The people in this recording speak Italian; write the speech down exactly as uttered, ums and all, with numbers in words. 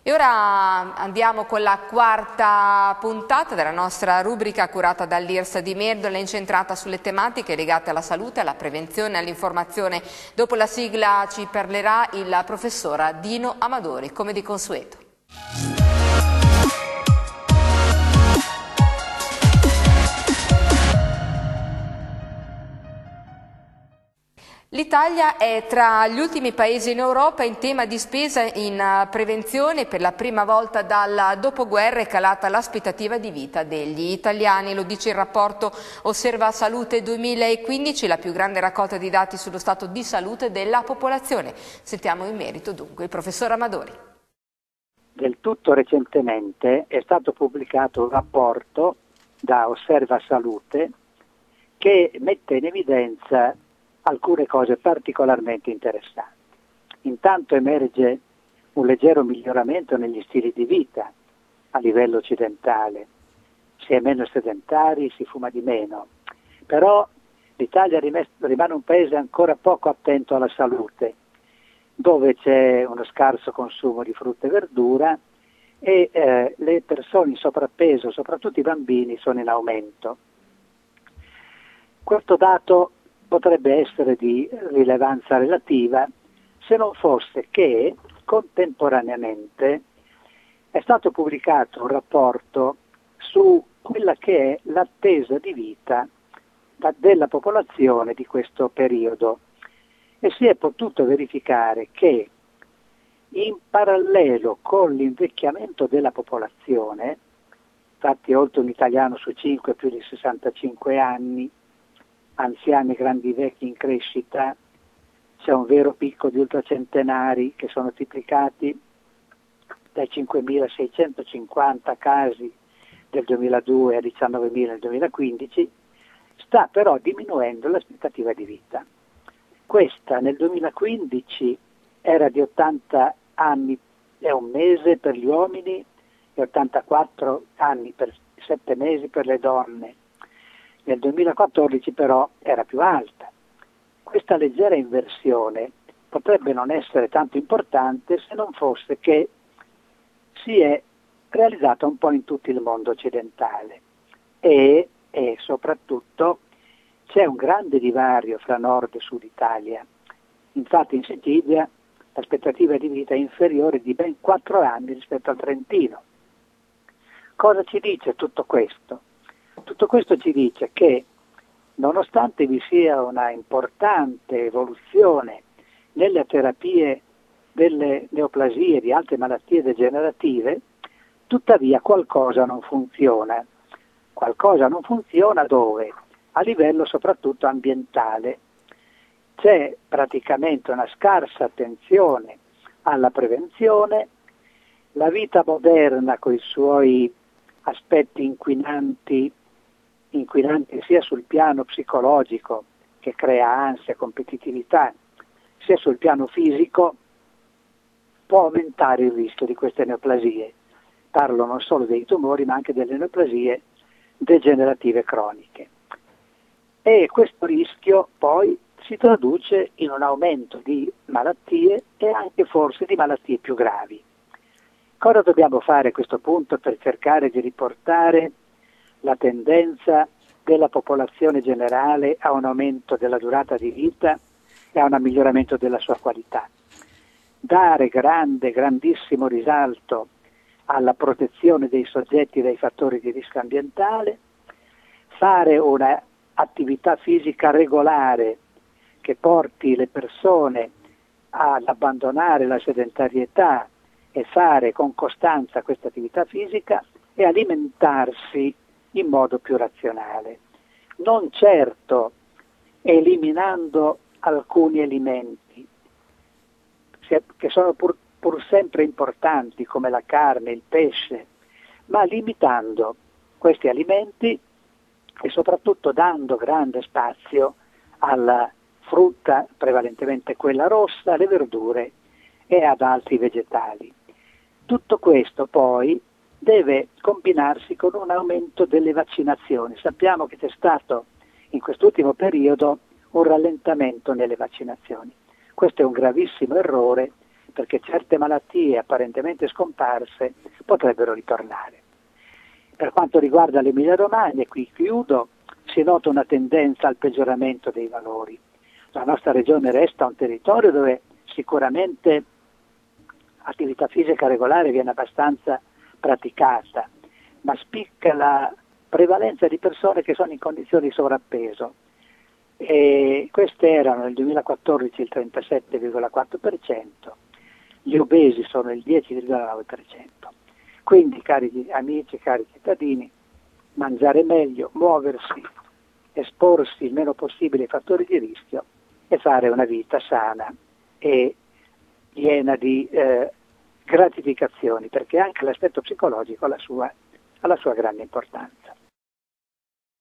E ora andiamo con la quarta puntata della nostra rubrica curata dall'I R S di Merdole, incentrata sulle tematiche legate alla salute, alla prevenzione e all'informazione. Dopo la sigla ci parlerà il professor Dino Amadori, come di consueto. L'Italia è tra gli ultimi paesi in Europa in tema di spesa in prevenzione. Per la prima volta dal dopoguerra è calata l'aspettativa di vita degli italiani, lo dice il rapporto Osserva Salute duemilaquindici, la più grande raccolta di dati sullo stato di salute della popolazione. Sentiamo in merito dunque il professor Amadori. Del tutto recentemente è stato pubblicato un rapporto da Osserva Salute che mette in evidenza alcune cose particolarmente interessanti. Intanto emerge un leggero miglioramento negli stili di vita a livello occidentale. Si è meno sedentari, si fuma di meno. Però l'Italia rimane un paese ancora poco attento alla salute, dove c'è uno scarso consumo di frutta e verdura e eh, le persone in sovrappeso, soprattutto i bambini, sono in aumento. Questo dato potrebbe essere di rilevanza relativa se non fosse che contemporaneamente è stato pubblicato un rapporto su quella che è l'attesa di vita della popolazione di questo periodo e si è potuto verificare che in parallelo con l'invecchiamento della popolazione, infatti oltre un italiano su cinque più di sessantacinque anni, anziani e grandi vecchi in crescita, c'è un vero picco di ultracentenari che sono triplicati dai cinquemilaseicentocinquanta casi del duemiladue a diciannovemila nel duemilaquindici, sta però diminuendo l'aspettativa di vita. Questa nel duemilaquindici era di ottanta anni e un mese per gli uomini e ottantaquattro anni per sette mesi per le donne. Nel duemilaquattordici però era più alta. Questa leggera inversione potrebbe non essere tanto importante se non fosse che si è realizzata un po' in tutto il mondo occidentale e, e soprattutto c'è un grande divario fra nord e sud Italia. Infatti in Sicilia l'aspettativa di vita è inferiore di ben quattro anni rispetto al Trentino. Cosa ci dice tutto questo? Tutto questo ci dice che nonostante vi sia una importante evoluzione nelle terapie delle neoplasie e di altre malattie degenerative, tuttavia qualcosa non funziona. Qualcosa non funziona dove? A livello soprattutto ambientale. C'è praticamente una scarsa attenzione alla prevenzione, la vita moderna con i suoi aspetti inquinanti inquinanti sia sul piano psicologico, che crea ansia, competitività, sia sul piano fisico, può aumentare il rischio di queste neoplasie. Parlo non solo dei tumori, ma anche delle neoplasie degenerative croniche. E questo rischio poi si traduce in un aumento di malattie e anche forse di malattie più gravi. Cosa dobbiamo fare a questo punto per cercare di riportare la tendenza della popolazione generale a un aumento della durata di vita e a un miglioramento della sua qualità? Dare grande, grandissimo risalto alla protezione dei soggetti dai fattori di rischio ambientale, fare un'attività fisica regolare che porti le persone ad abbandonare la sedentarietà e fare con costanza questa attività fisica e alimentarsi in modo più razionale. Non certo eliminando alcuni alimenti che sono pur, pur sempre importanti come la carne, il pesce, ma limitando questi alimenti e soprattutto dando grande spazio alla frutta, prevalentemente quella rossa, alle verdure e ad altri vegetali. Tutto questo poi deve combinarsi con un aumento delle vaccinazioni. Sappiamo che c'è stato in quest'ultimo periodo un rallentamento nelle vaccinazioni. Questo è un gravissimo errore perché certe malattie apparentemente scomparse potrebbero ritornare. Per quanto riguarda l'Emilia-Romagna, e qui chiudo, si nota una tendenza al peggioramento dei valori. La nostra regione resta un territorio dove sicuramente attività fisica regolare viene abbastanza praticata, ma spicca la prevalenza di persone che sono in condizioni di sovrappeso. E queste erano nel duemilaquattordici il trentasette virgola quattro per cento, gli obesi sono il dieci virgola nove per cento. Quindi, cari amici, cari cittadini, mangiare meglio, muoversi, esporsi il meno possibile ai fattori di rischio e fare una vita sana e piena di eh, gratificazioni, perché anche l'aspetto psicologico ha la sua, ha la sua grande importanza.